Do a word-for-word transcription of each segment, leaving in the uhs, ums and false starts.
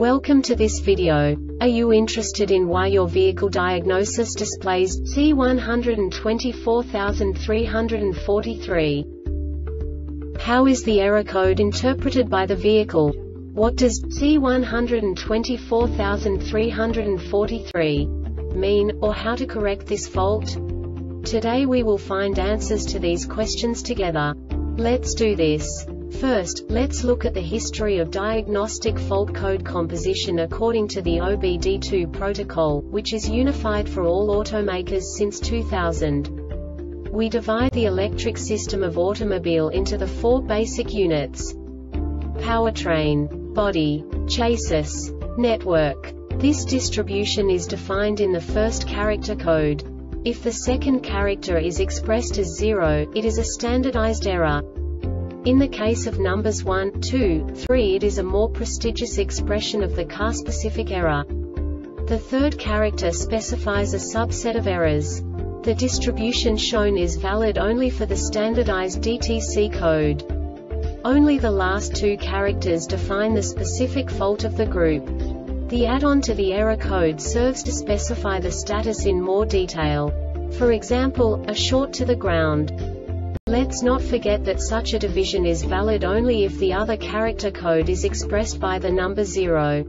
Welcome to this video. Are you interested in why your vehicle diagnosis displays C one hundred twenty-four three hundred forty-three? How is the error code interpreted by the vehicle? What does C one hundred twenty-four three hundred forty-three mean, or how to correct this fault? Today we will find answers to these questions together. Let's do this. First, let's look at the history of diagnostic fault code composition according to the O B D two protocol, which is unified for all automakers since two thousand. We divide the electric system of automobile into the four basic units: powertrain, body, chassis, network. This distribution is defined in the first character code. If the second character is expressed as zero, it is a standardized error. In the case of numbers one, two, three, it is a more prestigious expression of the car-specific error. The third character specifies a subset of errors. The distribution shown is valid only for the standardized D T C code. Only the last two characters define the specific fault of the group. The add-on to the error code serves to specify the status in more detail. For example, a short to the ground. Let's not forget that such a division is valid only if the other character code is expressed by the number zero.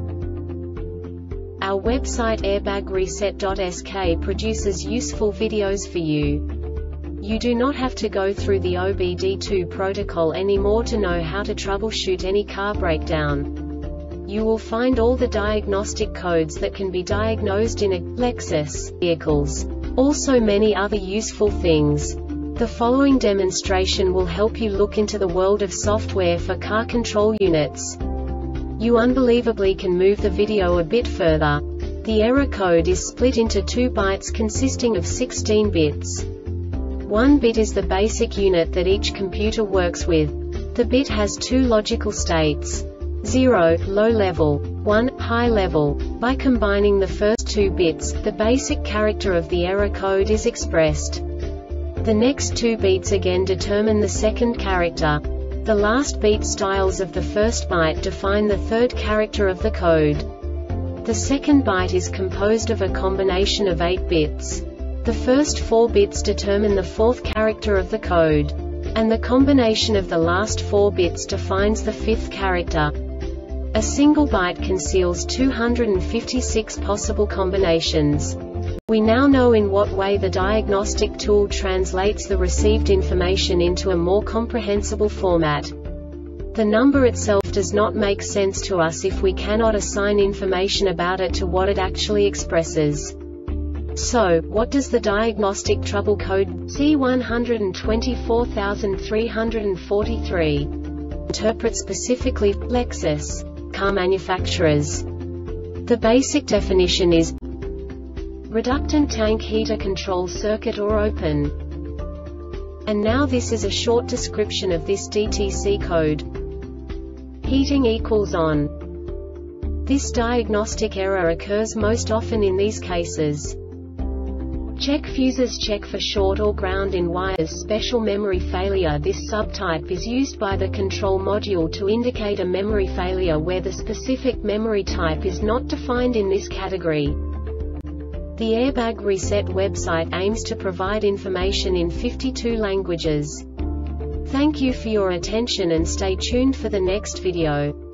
Our website airbag reset dot S K produces useful videos for you. You do not have to go through the O B D two protocol anymore to know how to troubleshoot any car breakdown. You will find all the diagnostic codes that can be diagnosed in a Lexus vehicles. Also many other useful things. The following demonstration will help you look into the world of software for car control units. You unbelievably can move the video a bit further. The error code is split into two bytes consisting of sixteen bits. One bit is the basic unit that each computer works with. The bit has two logical states: zero, low level, one, high level. By combining the first two bits, the basic character of the error code is expressed. The next two beats again determine the second character. The last beat styles of the first byte define the third character of the code. The second byte is composed of a combination of eight bits. The first four bits determine the fourth character of the code. And the combination of the last four bits defines the fifth character. A single byte conceals two hundred fifty-six possible combinations. We now know in what way the diagnostic tool translates the received information into a more comprehensible format. The number itself does not make sense to us if we cannot assign information about it to what it actually expresses. So, what does the diagnostic trouble code C one hundred twenty-four three hundred forty-three interpret specifically for Lexus car manufacturers? The basic definition is reductant tank heater control circuit or open. And now this is a short description of this D T C code. Heating equals on. This diagnostic error occurs most often in these cases: check fuses, check for short or ground in wires, special memory failure. This subtype is used by the control module to indicate a memory failure where the specific memory type is not defined in this category. The Airbag Reset website aims to provide information in fifty-two languages. Thank you for your attention and stay tuned for the next video.